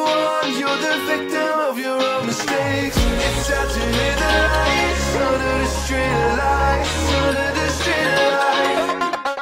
one, you're the victim of your own mistakes. It's time to hit the lights, under the street lights, under the street lights.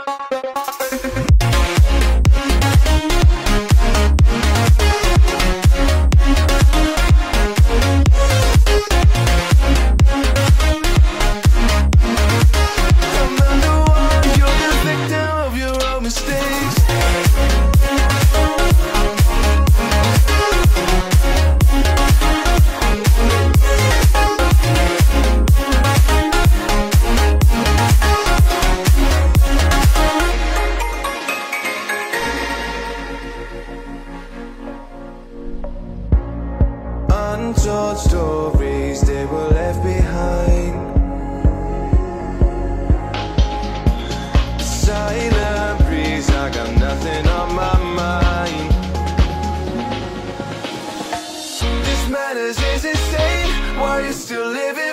Untold stories, they were left behind. Silent breeze, I got nothing on my mind. This madness is insane, why you still living?